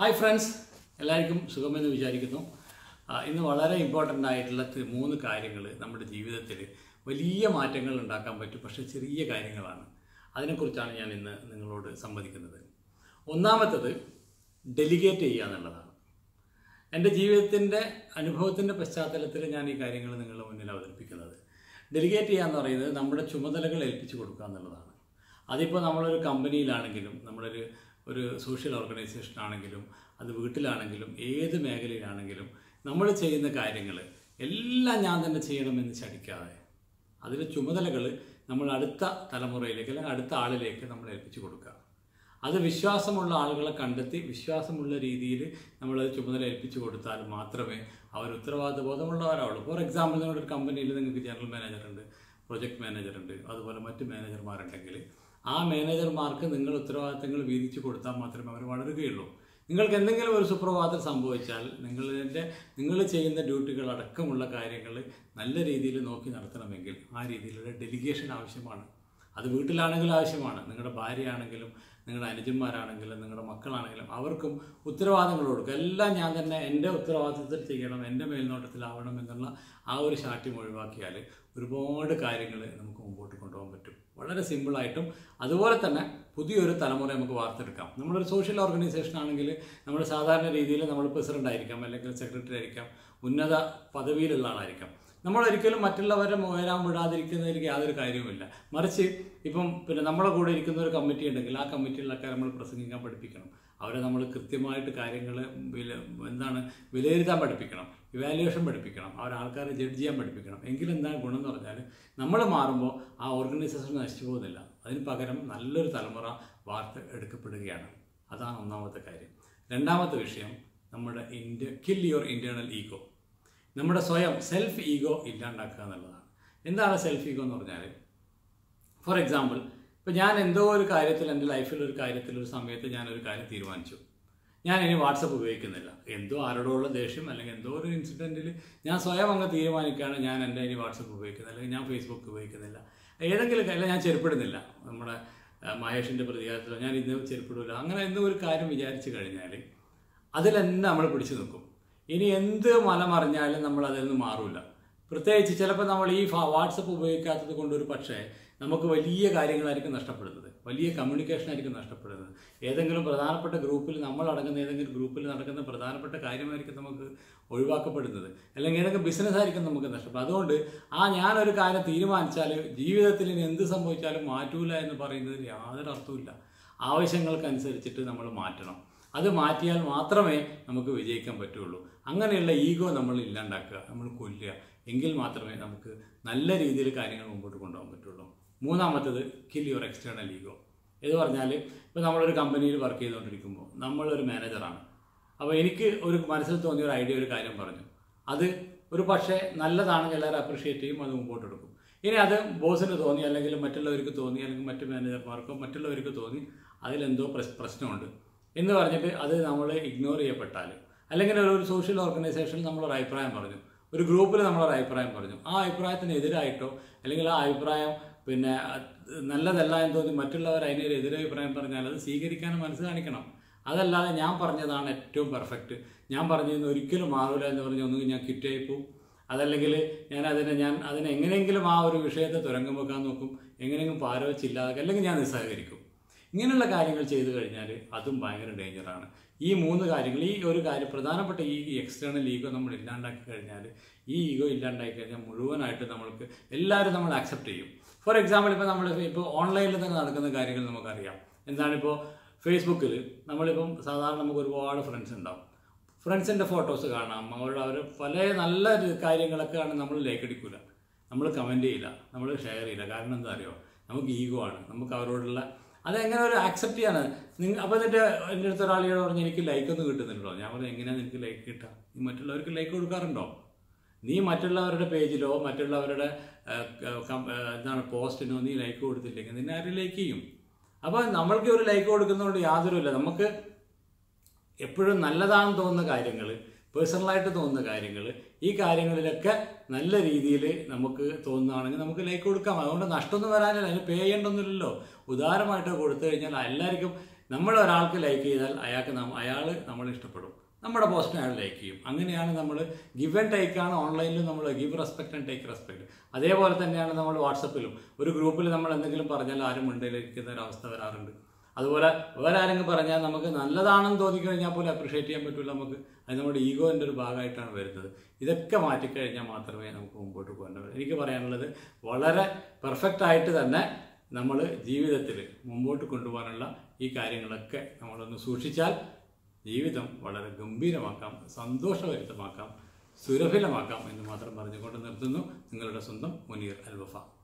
Hi friends, എല്ലാവർക്കും സുഖമെന്ന് വിചാരിക്കുന്നു. ഇന്ന് വളരെ ഇമ്പോർട്ടൻ്റ് ആയിട്ടുള്ള 3 കാര്യങ്ങൾ നമ്മുടെ ജീവിതത്തിൽ വലിയ മാറ്റങ്ങൾ ഉണ്ടാക്കാൻ പറ്റും. പക്ഷേ ചെറിയ കാര്യങ്ങളാണ്. അതിനെക്കുറിച്ചാണ് ഞാൻ ഇന്ന് നിങ്ങളോട് സംവദിക്കുന്നത്. ഒന്നാമത്തത് ഡെലിഗേറ്റ് ചെയ്യുക എന്നുള്ളതാണ്. എൻ്റെ ജീവിതത്തിൻ്റെ അനുഭവത്തിൻ്റെ പശ്ചാത്തലത്തിൽ ഞാൻ ഈ കാര്യങ്ങൾ നിങ്ങളുടെ മുന്നിൽ അവതരിപ്പിക്കുന്നത്. ഡെലിഗേറ്റ് ചെയ്യുക എന്ന് പറയുന്നത് നമ്മുടെ ചുമതലകൾ ഏൽപ്പിച്ചു കൊടുക്കുക എന്നുള്ളതാണ്. അതിപ്പോൾ നമ്മളൊരു കമ്പനിയിലാണെങ്കിലും ഒരു സോഷ്യൽ ഓർഗനൈസേഷൻ ആണെങ്കിലും അത് വീട്ടിലാണെങ്കിലും ഏത് മേഖലയിലാണെങ്കിലും നമ്മൾ ചെയ്യുന്ന കാര്യങ്ങൾ എല്ലാം ഞാൻ തന്നെ ചെയ്യണമെന്ന് ശഠിക്കാതെ അതിലെ ചുമതലകൾ നമ്മൾ അടുത്ത തലമുറയിലേക്ക് അല്ലെങ്കിൽ അടുത്ത ആളിലേക്ക് നമ്മൾ ഏൽപ്പിച്ചു കൊടുക്കുക. അത് വിശ്വാസമുള്ള ആളുകളെ കണ്ടെത്തി വിശ്വാസമുള്ള രീതിയിൽ നമ്മളത് ചുമതല ഏൽപ്പിച്ചു കൊടുത്താൽ മാത്രമേ അവർ ഉത്തരവാദിത്വ ബോധമുള്ളവരാവുള്ളൂ. ഫോർ എക്സാമ്പിൾ, നിങ്ങളുടെ ഒരു കമ്പനിയിൽ നിങ്ങൾക്ക് ജനറൽ മാനേജറുണ്ട്, പ്രൊജക്ട് മാനേജറുണ്ട്, അതുപോലെ മറ്റ് മാനേജർമാരുണ്ടെങ്കിൽ ആ മാനേജർമാർക്ക് നിങ്ങൾ ഉത്തരവാദിത്തങ്ങൾ വീതിച്ചു കൊടുത്താൽ മാത്രമേ അവർ വളരുകയുള്ളൂ. നിങ്ങൾക്ക് എന്തെങ്കിലും ഒരു സുപ്രഭാതം സംഭവിച്ചാൽ നിങ്ങൾ ചെയ്യുന്ന ഡ്യൂട്ടികൾ അടക്കമുള്ള കാര്യങ്ങൾ നല്ല രീതിയിൽ നോക്കി നടത്തണമെങ്കിൽ ആ രീതിയിലുള്ള ഡെലിഗേഷൻ ആവശ്യമാണ്. അത് വീട്ടിലാണെങ്കിലും ആവശ്യമാണ്. നിങ്ങളുടെ ഭാര്യയാണെങ്കിലും നിങ്ങളുടെ അനുജന്മാരാണെങ്കിലും നിങ്ങളുടെ മക്കളാണെങ്കിലും അവർക്കും ഉത്തരവാദിത്തങ്ങൾ കൊടുക്കുക. എല്ലാം ഞാൻ തന്നെ എൻ്റെ ഉത്തരവാദിത്തത്തിൽ ചെയ്യണം, എൻ്റെ മേൽനോട്ടത്തിലാവണം എന്നുള്ള ആ ഒരു ശാഠ്യം ഒഴിവാക്കിയാൽ ഒരുപാട് കാര്യങ്ങൾ നമുക്ക് മുമ്പോട്ട് കൊണ്ടുപോകാൻ പറ്റും. വളരെ സിമ്പിളായിട്ടും അതുപോലെ തന്നെ പുതിയൊരു തലമുറ നമുക്ക് വാർത്തെടുക്കാം. നമ്മളൊരു സോഷ്യൽ ഓർഗനൈസേഷൻ ആണെങ്കിൽ നമ്മൾ സാധാരണ രീതിയിൽ നമ്മൾ പ്രസിഡന്റ് ആയിരിക്കാം, അല്ലെങ്കിൽ സെക്രട്ടറി ആയിരിക്കാം, ഉന്നത പദവിയിലുള്ള ആളായിരിക്കാം. നമ്മളൊരിക്കലും മറ്റുള്ളവരെ വരാൻ വിടാതിരിക്കുന്നതിൽ യാതൊരു കാര്യവുമില്ല. മറിച്ച് ഇപ്പം നമ്മളെ കൂടെ ഇരിക്കുന്ന ഒരു കമ്മിറ്റി ഉണ്ടെങ്കിൽ ആ കമ്മിറ്റിയിലൊക്കെ നമ്മൾ പ്രസംഗിക്കാൻ പഠിപ്പിക്കണം. അവരെ നമ്മൾ കൃത്യമായിട്ട് കാര്യങ്ങൾ വിലയിരുത്താൻ പഠിപ്പിക്കണം, ഇവാലുവേഷൻ പഠിപ്പിക്കണം, ആൾക്കാരെ ജഡ്ജ് ചെയ്യാൻ പഠിപ്പിക്കണം. എങ്കിലും എന്താണ് ഗുണം എന്ന് പറഞ്ഞാൽ നമ്മൾ മാറുമ്പോൾ ആ ഓർഗനൈസേഷൻ നശിച്ചു പോകുന്നില്ല. അതിന് പകരം നല്ലൊരു തലമുറ വാർത്തെടുക്കപ്പെടുകയാണ്. അതാണ് ഒന്നാമത്തെ കാര്യം. രണ്ടാമത്തെ വിഷയം നമ്മുടെ കിൽ യുവർ ഇൻറ്റേർണൽ ഈഗോ. നമ്മുടെ സ്വയം സെൽഫ് ഈഗോ ഇല്ലാണ്ടാക്കുക എന്നുള്ളതാണ്. എന്താണ് സെൽഫ് ഈഗോ എന്ന് പറഞ്ഞാൽ, ഫോർ എക്സാമ്പിൾ, ഇപ്പോൾ ഞാൻ എന്തോ ഒരു കാര്യത്തിൽ എൻ്റെ ലൈഫിൽ ഒരു സമയത്ത് ഞാനൊരു കാര്യം തീരുമാനിച്ചു. ഞാൻ ഇനി വാട്സപ്പ് ഉപയോഗിക്കുന്നില്ല. എന്തോ ആരോടുള്ള ദേഷ്യം അല്ലെങ്കിൽ എന്തോ ഒരു ഇൻസിഡൻറ്റിൽ ഞാൻ സ്വയം അങ്ങ് തീരുമാനിക്കുകയാണ് ഞാൻ എൻ്റെ ഇനി വാട്സപ്പ് ഉപയോഗിക്കുന്നില്ല, അല്ലെങ്കിൽ ഞാൻ ഫേസ്ബുക്ക് ഉപയോഗിക്കുന്നില്ല, ഏതെങ്കിലും കാര്യം ഞാൻ ചെരുപ്പിടുന്നില്ല. നമ്മുടെ മഹേഷിൻ്റെ പ്രതികാരത്തിലോ ഞാൻ ഇന്ന് ചെരുപ്പിടില്ല, അങ്ങനെ എന്തോ ഒരു കാര്യം വിചാരിച്ചു കഴിഞ്ഞാൽ അതിലെന്നെ നമ്മൾ പിടിച്ചു നിൽക്കും. ഇനി എന്ത് മറിഞ്ഞാലും നമ്മൾ അതിൽ നിന്ന് മാറില്ല. പ്രത്യേകിച്ച് ചിലപ്പോൾ നമ്മൾ ഈ വാട്സപ്പ് ഉപയോഗിക്കാത്തത് കൊണ്ടൊരു പക്ഷേ നമുക്ക് വലിയ കാര്യങ്ങളായിരിക്കും നഷ്ടപ്പെടുന്നത്, വലിയ കമ്മ്യൂണിക്കേഷൻ ആയിരിക്കും നഷ്ടപ്പെടുന്നത്. ഏതെങ്കിലും പ്രധാനപ്പെട്ട ഗ്രൂപ്പിൽ ഏതെങ്കിലും ഗ്രൂപ്പിൽ നടക്കുന്ന പ്രധാനപ്പെട്ട കാര്യമായിരിക്കും നമുക്ക് ഒഴിവാക്കപ്പെടുന്നത്, അല്ലെങ്കിൽ ഏതെങ്കിലും ബിസിനസ് ആയിരിക്കും നമുക്ക് നഷ്ടപ്പെടുന്നത്. അതുകൊണ്ട് ഞാനൊരു കാര്യം തീരുമാനിച്ചാൽ ജീവിതത്തിൽ ഇനി എന്ത് സംഭവിച്ചാലും മാറ്റൂല എന്ന് പറയുന്നതിൽ യാതൊരു അർത്ഥവുമില്ല. ആവശ്യങ്ങൾക്കനുസരിച്ചിട്ട് നമ്മൾ മാറ്റണം. അത് മാറ്റിയാൽ മാത്രമേ നമുക്ക് വിജയിക്കാൻ പറ്റുള്ളൂ. അങ്ങനെയുള്ള ഈഗോ നമ്മൾ ഇല്ലാണ്ടാക്കുക, നമ്മൾ കൊല്ലുക. എങ്കിൽ മാത്രമേ നമുക്ക് നല്ല രീതിയിൽ കാര്യങ്ങൾ മുമ്പോട്ട് കൊണ്ടുപോകാൻ പറ്റുള്ളൂ. മൂന്നാമത്തത് കിൽ യുവർ എക്സ്റ്റേണൽ ഈഗോ. ഇത് പറഞ്ഞാൽ ഇപ്പോൾ നമ്മളൊരു കമ്പനിയിൽ വർക്ക് ചെയ്തുകൊണ്ടിരിക്കുമ്പോൾ നമ്മളൊരു മാനേജറാണ്. അപ്പോൾ എനിക്ക് ഒരു മനസ്സിൽ തോന്നിയ ഒരു ഐഡിയ, ഒരു കാര്യം പറഞ്ഞു. അത് ഒരു പക്ഷേ നല്ലതാണെങ്കിൽ എല്ലാവരും അപ്രിഷ്യേറ്റ് ചെയ്യും, അത് മുമ്പോട്ട് എടുക്കും. ഇനി അത് ബോസിന് തോന്നി, അല്ലെങ്കിൽ മറ്റുള്ളവർക്ക് തോന്നി, അല്ലെങ്കിൽ മറ്റു മാനേജർമാർക്കോ മറ്റുള്ളവർക്ക് തോന്നി അതിലെന്തോ പ്രശ്നമുണ്ട് എന്ന് പറഞ്ഞിട്ട് അത് നമ്മൾ ഇഗ്നോർ ചെയ്യപ്പെട്ടാൽ, അല്ലെങ്കിൽ ഒരു സോഷ്യൽ ഓർഗനൈസേഷനിൽ നമ്മളൊരു അഭിപ്രായം പറഞ്ഞു, ഒരു ഗ്രൂപ്പിൽ നമ്മളൊരു അഭിപ്രായം പറഞ്ഞു, ആ അഭിപ്രായത്തിന് എതിരായിട്ടോ അല്ലെങ്കിൽ ആ അഭിപ്രായം നല്ലതല്ല എന്ന് തോന്നി മറ്റുള്ളവർ അതിനൊരു എതിരഭിപ്രായം പറഞ്ഞാൽ അത് സ്വീകരിക്കാൻ മനസ്സ് കാണിക്കണം. അതല്ലാതെ ഞാൻ പറഞ്ഞതാണ് ഏറ്റവും പെർഫെക്റ്റ്, ഞാൻ പറഞ്ഞതിന് ഒരിക്കലും മാറില്ല എന്ന് പറഞ്ഞ് ഒന്നുകിൽ ഞാൻ കിറ്റായി പോവും, അതല്ലെങ്കിൽ ഞാൻ അതിനെ എങ്ങനെയെങ്കിലും ആ ഒരു വിഷയത്തെ തുരങ്കം വെക്കാൻ നോക്കും, എങ്ങനെയെങ്കിലും പാരവച്ചില്ലാതെ, അല്ലെങ്കിൽ ഞാൻ നിസ്സഹകരിക്കും. ഇങ്ങനെയുള്ള കാര്യങ്ങൾ ചെയ്തു കഴിഞ്ഞാൽ അതും ഭയങ്കര ഡേഞ്ചറാണ്. ഈ 3 കാര്യങ്ങൾ, ഈ ഒരു കാര്യം പ്രധാനപ്പെട്ട ഈ എക്സ്റ്റേണൽ ഈഗോ നമ്മൾ ഇല്ലാണ്ടാക്കി കഴിഞ്ഞാൽ, ഈ ഈഗോ ഇല്ലാണ്ടാക്കി കഴിഞ്ഞാൽ മുഴുവനായിട്ട് എല്ലാവരും നമ്മൾ ആക്സെപ്റ്റ് ചെയ്യും. ഫോർ എക്സാമ്പിൾ, ഇപ്പോൾ ഓൺലൈനിൽ തന്നെ നടക്കുന്ന കാര്യങ്ങൾ നമുക്കറിയാം. എന്താണിപ്പോൾ ഫേസ്ബുക്കിൽ നമ്മളിപ്പം സാധാരണ നമുക്ക് ഒരുപാട് ഫ്രണ്ട്സ് ഉണ്ടാവും. ഫ്രണ്ട്സിൻ്റെ ഫോട്ടോസ് കാണാം, അവർ പല നല്ല കാര്യങ്ങളൊക്കെ ആണ്. നമ്മൾ ലൈക്ക് അടിക്കില്ല, നമ്മൾ കമൻറ്റ് ചെയ്യില്ല, നമ്മൾ ഷെയർ ചെയ്യില്ല. കാരണം എന്താ അറിയോ, നമുക്ക് ഈഗോ ആണ്. നമുക്ക് അവരോടുള്ള അതെങ്ങനെ ഒരു ആക്സെപ്റ്റ് ചെയ്യാണ്. അപ്പോൾ എന്നിട്ട് എൻ്റെ അടുത്ത് ഒരാളിയോട് പറഞ്ഞ് എനിക്ക് ലൈക്കൊന്നും കിട്ടുന്നില്ലല്ലോ. ഞാൻ പറഞ്ഞു, എങ്ങനെയാണ് എനിക്ക് ലൈക്ക് കിട്ടുക? നീ മറ്റുള്ളവർക്ക് ലൈക്ക് കൊടുക്കാറുണ്ടോ? നീ മറ്റുള്ളവരുടെ പേജിലോ മറ്റുള്ളവരുടെ പോസ്റ്റിനോ നീ ലൈക്ക് കൊടുത്തില്ലെങ്കിൽ നിന്നെ ആരും ലൈക്ക് ചെയ്യും. അപ്പോൾ നമ്മൾക്ക് ഒരു ലൈക്ക് കൊടുക്കുന്നതുകൊണ്ട് യാതൊരുമില്ല. നമുക്ക് എപ്പോഴും നല്ലതാണെന്ന് തോന്നുന്ന കാര്യങ്ങൾ, പേഴ്സണലായിട്ട് തോന്നുന്ന കാര്യങ്ങൾ, ഈ കാര്യങ്ങളിലൊക്കെ നല്ല രീതിയിൽ നമുക്ക് തോന്നുകയാണെങ്കിൽ നമുക്ക് ലൈക്ക് കൊടുക്കാം. അതുകൊണ്ട് നഷ്ടമൊന്നും വരാനില്ല, അതിന് പേ ചെയ്യേണ്ടൊന്നുമില്ലല്ലോ. ഉദാരമായിട്ട് കൊടുത്തു കഴിഞ്ഞാൽ എല്ലാവർക്കും നമ്മൾ ഒരാൾക്ക് ലൈക്ക് ചെയ്താൽ അയാൾ നമ്മളെ ഇഷ്ടപ്പെടും, നമ്മുടെ പോസ്റ്റിനെ അയാൾ ലൈക്ക് ചെയ്യും. അങ്ങനെയാണ് നമ്മൾ ഗിവ് ആൻഡ് ടേക്കാണ് ഓൺലൈനിലും നമ്മൾ give respect and take respect. അതേപോലെ തന്നെയാണ് നമ്മൾ വാട്സപ്പിലും ഒരു ഗ്രൂപ്പിൽ നമ്മൾ എന്തെങ്കിലും പറഞ്ഞാൽ ആരും മുണ്ടിലിരിക്കുന്ന ഒരവസ്ഥ വരാറുണ്ട്. അതുപോലെ വേറെ ആരെങ്കിലും പറഞ്ഞാൽ നമുക്ക് നല്ലതാണെന്ന് തോന്നിക്കഴിഞ്ഞാൽ പോലും അപ്രിഷ്യേറ്റ് ചെയ്യാൻ പറ്റില്ല നമുക്ക്. അത് നമ്മുടെ ഈഗോൻ്റെ ഒരു ഭാഗമായിട്ടാണ് വരുന്നത്. ഇതൊക്കെ മാറ്റിക്കഴിഞ്ഞാൽ മാത്രമേ നമുക്ക് മുമ്പോട്ട് പോകാൻ പറ്റൂ. എനിക്ക് പറയാനുള്ളത് വളരെ പെർഫെക്റ്റ് ആയിട്ട് തന്നെ നമ്മൾ ജീവിതത്തിൽ മുമ്പോട്ട് കൊണ്ടുപോകാനുള്ള ഈ കാര്യങ്ങളൊക്കെ നമ്മളൊന്ന് സൂക്ഷിച്ചാൽ ജീവിതം വളരെ ഗംഭീരമാക്കാം, സന്തോഷഭരിതമാക്കാം, സുരഭിലമാക്കാം എന്ന് മാത്രം പറഞ്ഞുകൊണ്ട് നിർത്തുന്നു. നിങ്ങളുടെ സ്വന്തം മുനീർ അൽ വഫ.